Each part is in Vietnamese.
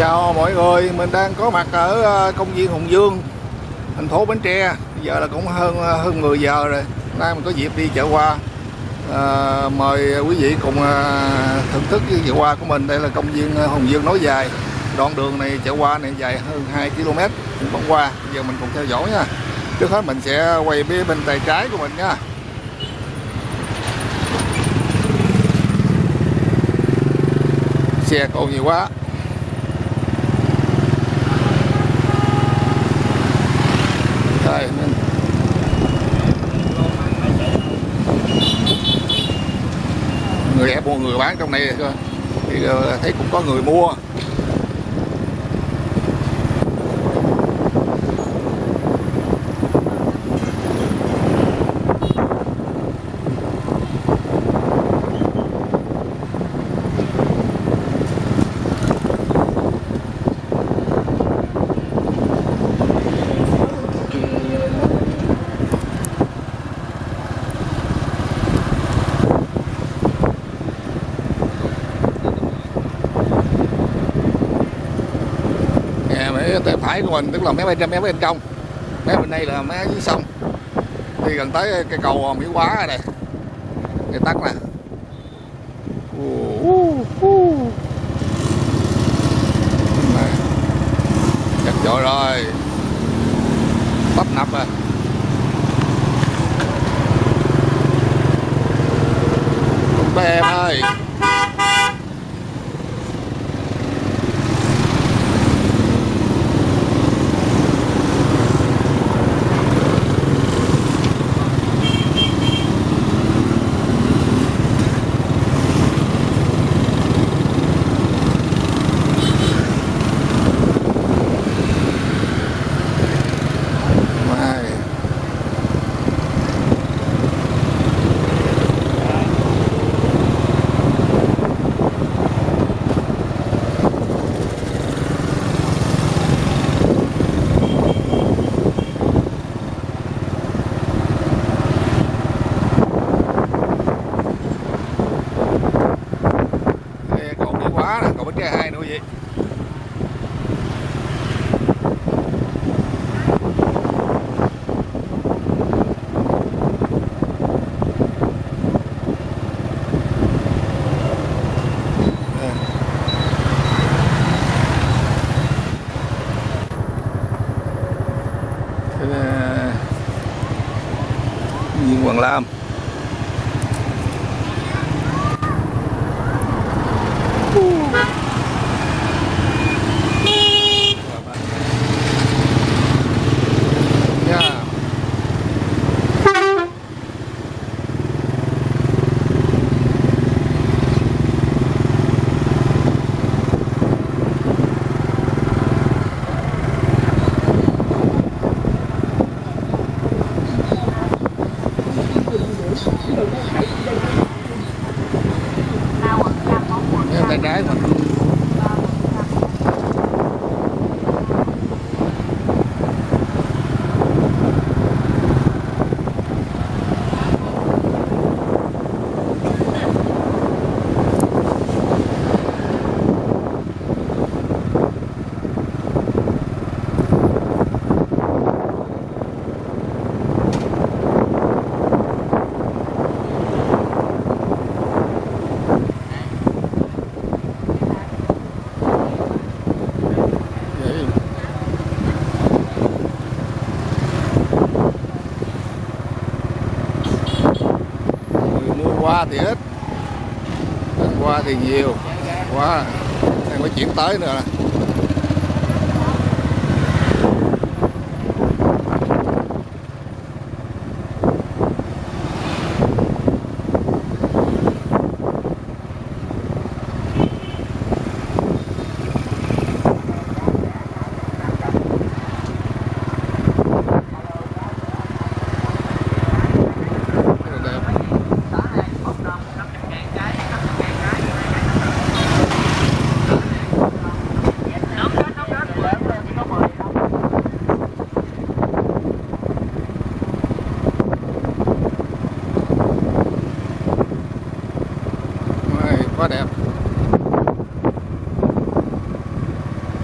Chào mọi người, mình đang có mặt ở công viên Hùng Vương, thành phố Bến Tre. Bây giờ là cũng hơn 10 giờ rồi. Nay mình có dịp đi chợ hoa. Mời quý vị cùng thưởng thức cái chợ hoa của mình. Đây là công viên Hùng Vương nối dài. Đoạn đường này chợ hoa này dài hơn 2 km cũng băng qua. Bây giờ mình cùng theo dõi nha. Trước hết mình sẽ quay bên tay trái của mình nha. Xe cộ nhiều quá. Đây, người ép mua người bán trong này thì thấy cũng có người mua. Tay phải của mình tức là mấy bên trong, mấy bên đây là mấy dưới sông. Đi gần tới cây cầu Mỹ Quá rồi này, cây tắc nè. Chật chội rồi, tấp nập rồi. Cùng tới em ơi. Còn Bến Tre 2 nữa vậy. Viên Hoàng Lam. Tay trái mình. Qua thì ít, qua thì nhiều quá, đang phải chuyển tới nữa. quá đẹp.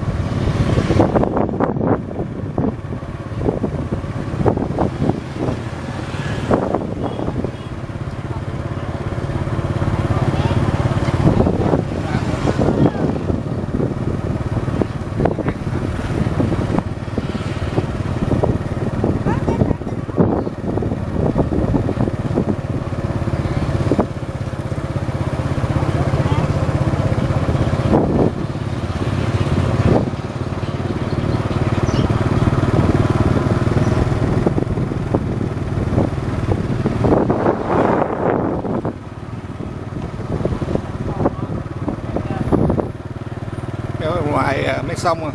ngoài mé sông.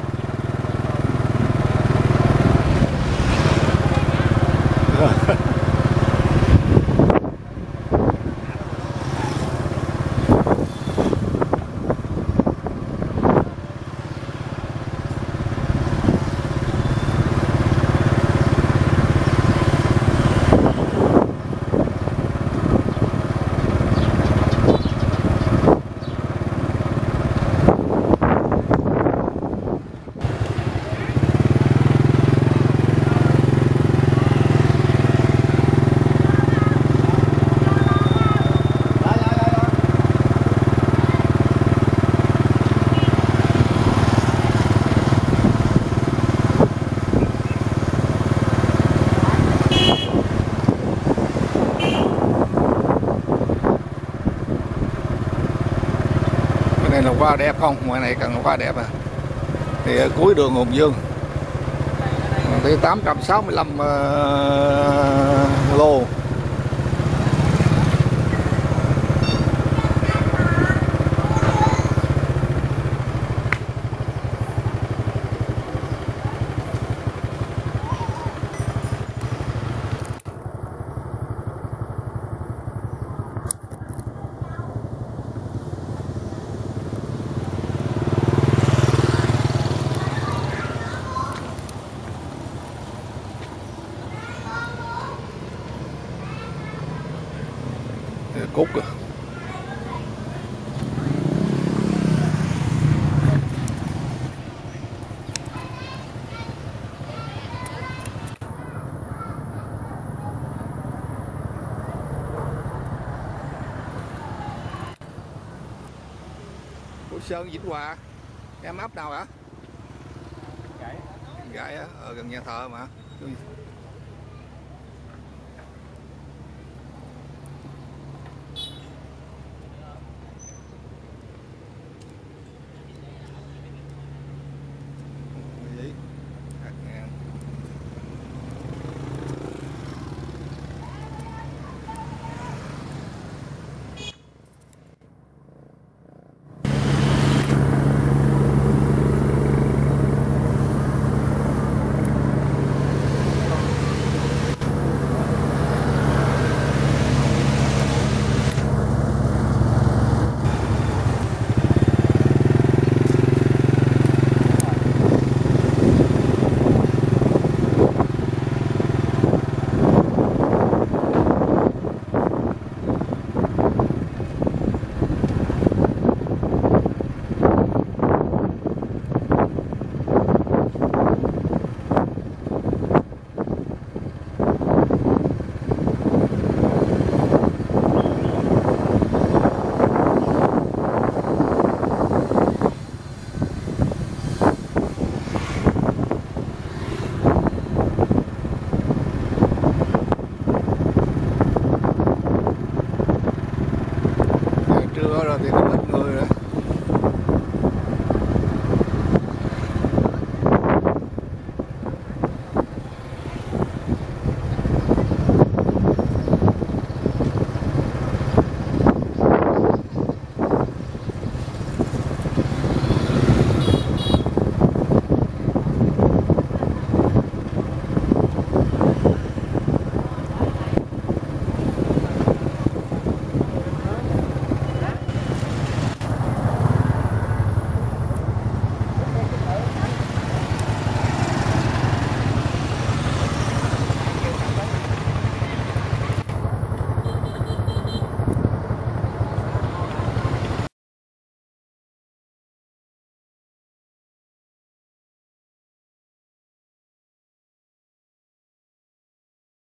Này là hoa đẹp không, ngoài này cần hoa đẹp à. Thì ở cuối đường Hùng Dương thì 865 lô. Cút à. Của Sơn Vĩnh Hòa. Em ấp nào hả? Gãi á, ở gần nhà thờ mà.